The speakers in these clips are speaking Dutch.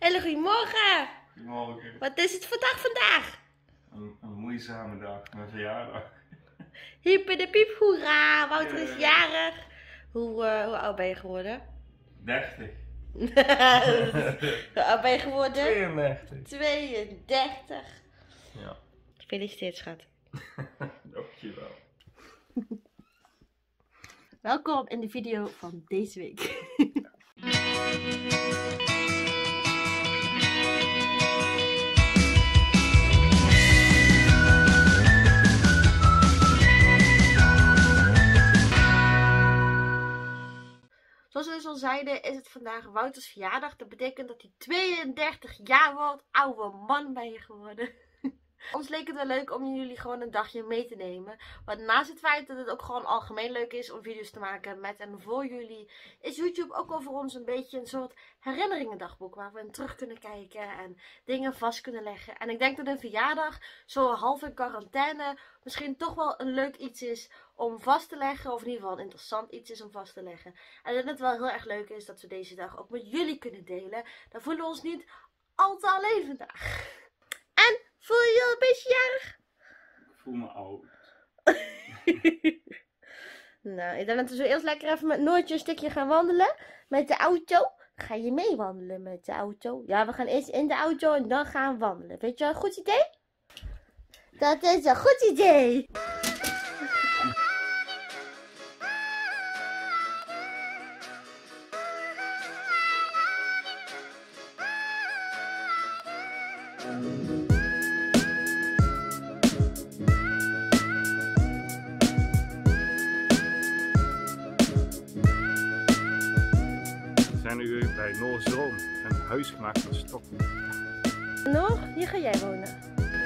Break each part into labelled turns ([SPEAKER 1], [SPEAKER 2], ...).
[SPEAKER 1] Hele goedemorgen.
[SPEAKER 2] Goedemorgen.
[SPEAKER 1] Wat is het voor dag vandaag?
[SPEAKER 2] Een moeizame dag, mijn verjaardag.
[SPEAKER 1] Hyper de piep, hoera. Wouter is jarig. Hoe oud ben je geworden?
[SPEAKER 2] 30.
[SPEAKER 1] Hoe oud ben je geworden?
[SPEAKER 2] 32.
[SPEAKER 1] 32.
[SPEAKER 2] Ja.
[SPEAKER 1] Gefeliciteerd, schat.
[SPEAKER 2] Dankjewel.
[SPEAKER 1] Welkom in de video van deze week. Zoals we dus al zeiden, is het vandaag Wouters verjaardag. Dat betekent dat hij 32 jaar wordt. Oude man ben je geworden. Ons leek het wel leuk om jullie gewoon een dagje mee te nemen. Want naast het feit dat het ook gewoon algemeen leuk is om video's te maken met en voor jullie, is YouTube ook wel voor ons een beetje een soort herinneringendagboek. Waar we in terug kunnen kijken en dingen vast kunnen leggen. En ik denk dat een verjaardag, zo half in quarantaine, misschien toch wel een leuk iets is om vast te leggen. Of in ieder geval een interessant iets is om vast te leggen. En dat het wel heel erg leuk is dat we deze dag ook met jullie kunnen delen. Dan voelen we ons niet al te alleen vandaag. En voel je je al een beetje jarig?
[SPEAKER 2] Ik voel me oud.
[SPEAKER 1] Nou, ik denk dat we zo eerst lekker even met Noortje een stukje gaan wandelen. Met de auto. Ga je mee wandelen met de auto? Ja, we gaan eerst in de auto en dan gaan wandelen. Weet je wel, een goed idee? Dat is een goed idee.
[SPEAKER 2] We zijn nu bij Noordstroom, een huis gemaakt van stokken.
[SPEAKER 1] Noor, hier ga jij wonen.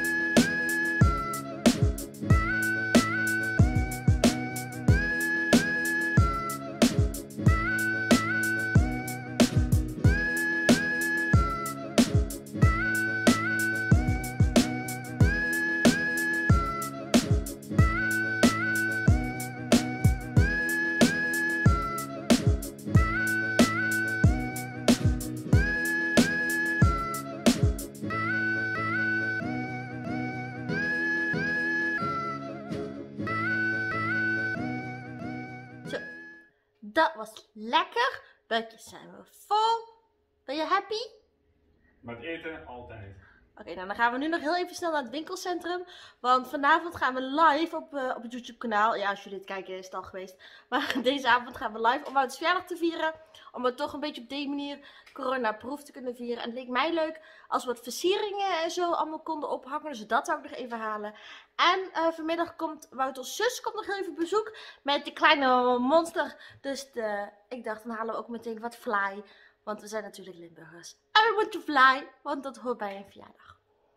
[SPEAKER 1] Zo, dat was lekker. Buikjes zijn we vol. Ben je happy?
[SPEAKER 2] Met eten altijd.
[SPEAKER 1] Oké, nou dan gaan we nu nog heel even snel naar het winkelcentrum. Want vanavond gaan we live op het YouTube kanaal. Ja, als jullie het kijken is het al geweest. Maar deze avond gaan we live om Wouters verjaardag te vieren. Om het toch een beetje op die manier corona-proof te kunnen vieren. En het leek mij leuk als we wat versieringen en zo allemaal konden ophangen. Dus dat zou ik nog even halen. En vanmiddag komt Wouters zus nog heel even op bezoek met de kleine monster. Dus ik dacht dan halen we ook meteen wat fly. Want we zijn natuurlijk Limburgers. En we moeten fly, want dat hoort bij een verjaardag.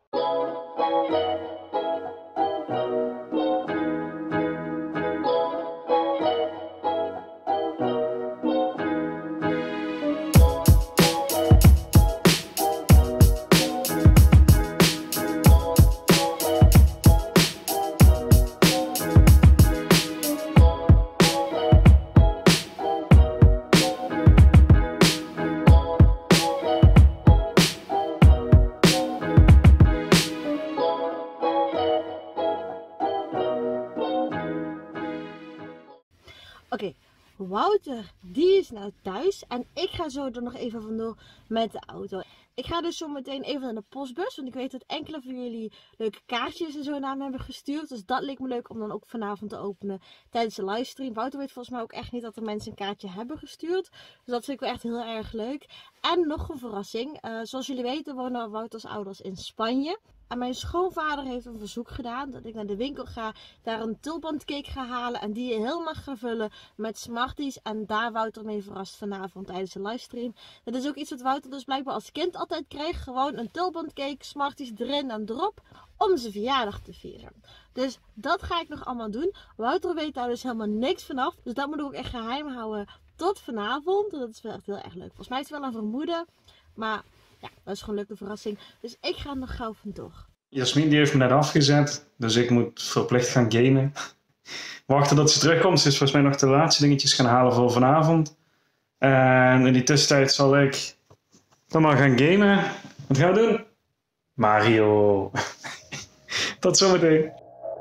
[SPEAKER 1] Oké, Wouter, die is nou thuis en ik ga zo er nog even vandoor met de auto. Ik ga dus zo meteen even naar de postbus, want ik weet dat enkele van jullie leuke kaartjes en zo naar me hebben gestuurd. Dus dat leek me leuk om dan ook vanavond te openen tijdens de livestream. Wouter weet volgens mij ook echt niet dat er mensen een kaartje hebben gestuurd. Dus dat vind ik wel echt heel erg leuk. En nog een verrassing. Zoals jullie weten wonen Wouters ouders in Spanje. En mijn schoonvader heeft een verzoek gedaan dat ik naar de winkel ga, daar een tulbandcake ga halen en die helemaal ga vullen met Smarties. En daar Wouter mee verrast vanavond tijdens de livestream. Dat is ook iets wat Wouter dus blijkbaar als kind altijd kreeg. Gewoon een tulbandcake, Smarties erin en erop, om zijn verjaardag te vieren. Dus dat ga ik nog allemaal doen. Wouter weet daar dus helemaal niks vanaf. Dus dat moet ik ook echt geheim houden tot vanavond. Dat is wel echt heel erg leuk. Volgens mij is het wel een vermoeden, maar ja, dat is gewoon een leuke verrassing. Dus ik ga nog gauw vandoor.
[SPEAKER 2] Jasmin die heeft me net afgezet, dus ik moet verplicht gaan gamen. Wachten tot ze terugkomt. Ze is volgens mij nog de laatste dingetjes gaan halen voor vanavond. En in die tussentijd zal ik dan maar gaan gamen. Wat gaan we doen? Mario. Tot zometeen.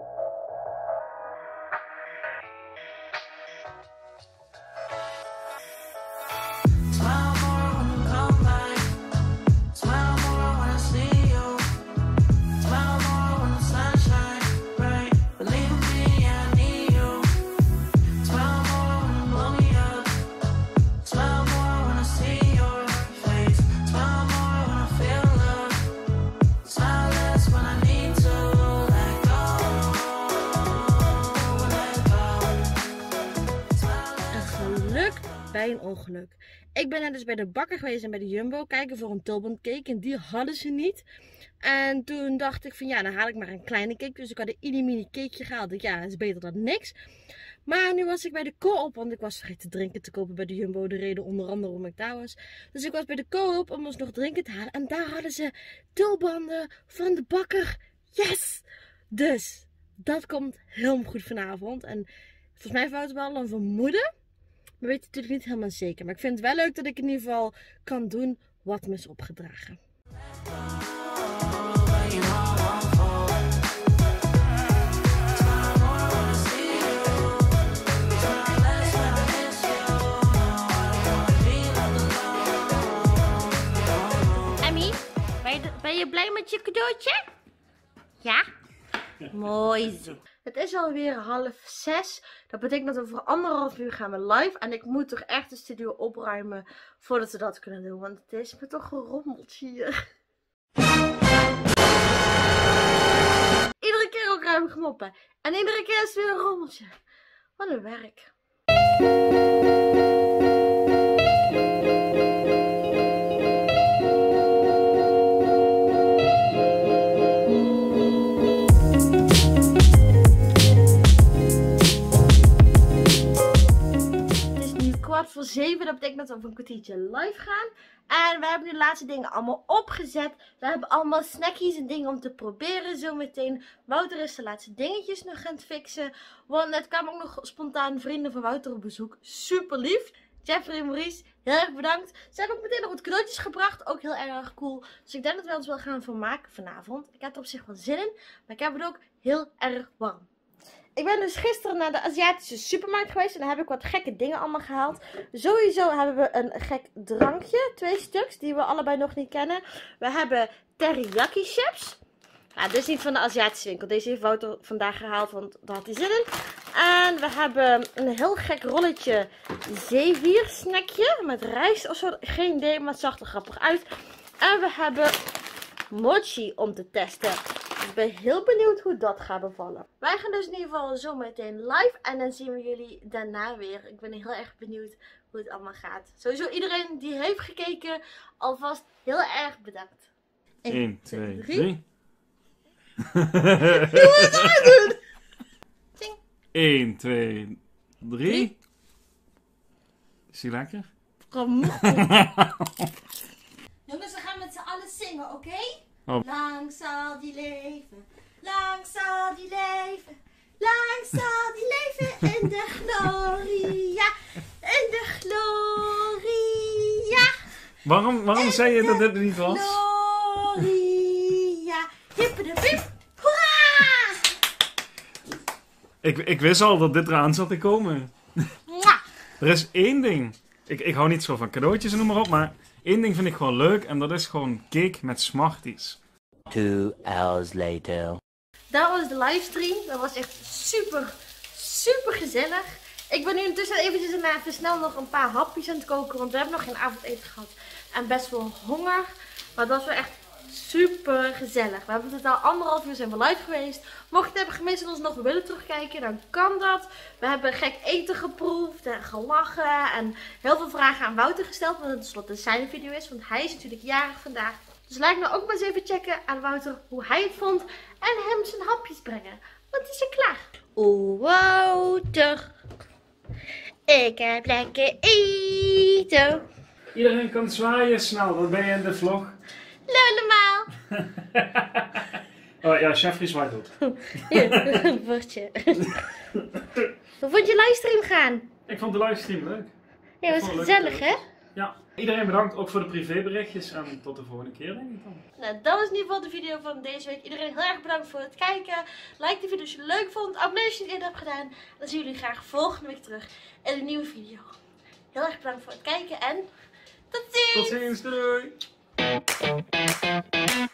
[SPEAKER 1] Bij een ongeluk. Ik ben net dus bij de bakker geweest en bij de Jumbo kijken voor een tulbandcake en die hadden ze niet. En toen dacht ik van ja, dan haal ik maar een kleine cake. Dus ik had een mini cakeje gehaald. Ja, dat is beter dan niks. Maar nu was ik bij de Coop, want ik was vergeten drinken te kopen bij de Jumbo. De reden onder andere waarom ik daar was. Dus ik was bij de Coop om ons nog drinken te halen. En daar hadden ze tulbanden van de bakker. Yes! Dus dat komt heel goed vanavond. En volgens mij wou het wel een vermoeden. Maar weet je natuurlijk niet helemaal zeker. Maar ik vind het wel leuk dat ik in ieder geval kan doen wat me is opgedragen. Emmy, ben je blij met je cadeautje? Ja? Mooi zo. Het is alweer 5:30. Dat betekent dat we voor 1,5 uur gaan we live. En ik moet toch echt de studio opruimen voordat we dat kunnen doen. Want het is me toch gerommeld hier. Iedere keer ook ruim gemoppen. En iedere keer is het weer een rommeltje. Wat een werk. Voor 7, dat betekent dat we over een kwartiertje live gaan. En we hebben nu de laatste dingen allemaal opgezet. We hebben allemaal snackies en dingen om te proberen zometeen. Wouter is de laatste dingetjes nog gaan fixen. Want net kwamen ook nog spontaan vrienden van Wouter op bezoek. Super lief. Jeffrey en Maurice, heel erg bedankt. Ze hebben ook meteen nog wat cadeautjes gebracht. Ook heel erg cool. Dus ik denk dat we ons wel gaan vermaken vanavond. Ik heb er op zich wel zin in. Maar ik heb het ook heel erg warm. Ik ben dus gisteren naar de Aziatische supermarkt geweest en daar heb ik wat gekke dingen allemaal gehaald. Sowieso hebben we een gek drankje, 2 stuks, die we allebei nog niet kennen. We hebben teriyaki chips. Ja, dit is niet van de Aziatische winkel, deze heeft Wouter vandaag gehaald, want daar had hij zin in. En we hebben een heel gek rolletje zeewier snackje met rijst of zo, geen idee, maar het zag er grappig uit. En we hebben mochi om te testen. Ik ben heel benieuwd hoe dat gaat bevallen. Wij gaan dus in ieder geval zo meteen live. En dan zien we jullie daarna weer. Ik ben heel erg benieuwd hoe het allemaal gaat. Sowieso iedereen die heeft gekeken. Alvast heel erg bedankt.
[SPEAKER 2] 1, 2, 3.
[SPEAKER 1] Je moet het eruit doen.
[SPEAKER 2] 1, 2, 3. Is die lekker?
[SPEAKER 1] Jongens, we gaan met z'n allen zingen, oké?
[SPEAKER 2] Oh.
[SPEAKER 1] Lang zal die leven, lang zal die leven, lang zal die leven in de gloria, in de gloria.
[SPEAKER 2] Waarom zei je dat dit niet was?
[SPEAKER 1] Gloria, hippe de pip, hoera!
[SPEAKER 2] Ik wist al dat dit eraan zat te komen.
[SPEAKER 1] Mwah.
[SPEAKER 2] Er is één ding. Ik hou niet zo van cadeautjes en noem maar op, maar één ding vind ik gewoon leuk en dat is gewoon cake met Smarties.
[SPEAKER 3] 2 hours later.
[SPEAKER 1] Dat was de livestream. Dat was echt super, super gezellig. Ik ben nu intussen eventjes even snel nog een paar hapjes aan het koken, want we hebben nog geen avondeten gehad. En best wel honger. Maar dat was wel echt super gezellig. We hebben totaal 1,5 uur zijn we live geweest. Mocht je het hebben gemist en ons nog willen terugkijken, dan kan dat. We hebben gek eten geproefd en gelachen en heel veel vragen aan Wouter gesteld. Wat tenslotte zijn video is, want hij is natuurlijk jarig vandaag. Dus laat ik nou ook maar eens even checken aan Wouter hoe hij het vond. En hem zijn hapjes brengen. Want het is er klaar. Oeh, Wouter. Ik heb lekker eten.
[SPEAKER 2] Iedereen kan zwaaien snel, wat ben je in de vlog?
[SPEAKER 1] Lulemaal.
[SPEAKER 2] Oh ja, Jeffrey zwaait ook.
[SPEAKER 1] Hier, een bordje. Hoe vond je livestream gaan?
[SPEAKER 2] Ik vond de livestream leuk.
[SPEAKER 1] Ja, het was gezellig, hè?
[SPEAKER 2] Ja, iedereen bedankt ook voor de privéberichtjes en tot de volgende keer denk ik dan.
[SPEAKER 1] Nou, dat was in ieder geval de video van deze week. Iedereen heel erg bedankt voor het kijken. Like de video als je het leuk vond. Abonneer als je het eerder hebt gedaan. Dan zien jullie graag volgende week terug in een nieuwe video. Heel erg bedankt voor het kijken en tot ziens!
[SPEAKER 2] Tot ziens, doei!